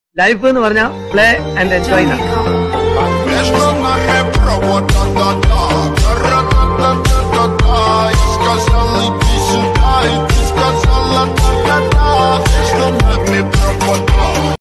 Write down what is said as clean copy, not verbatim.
Life എന്ന് പറഞ്ഞാൽ play and enjoy എന്നാണ്. Сказала,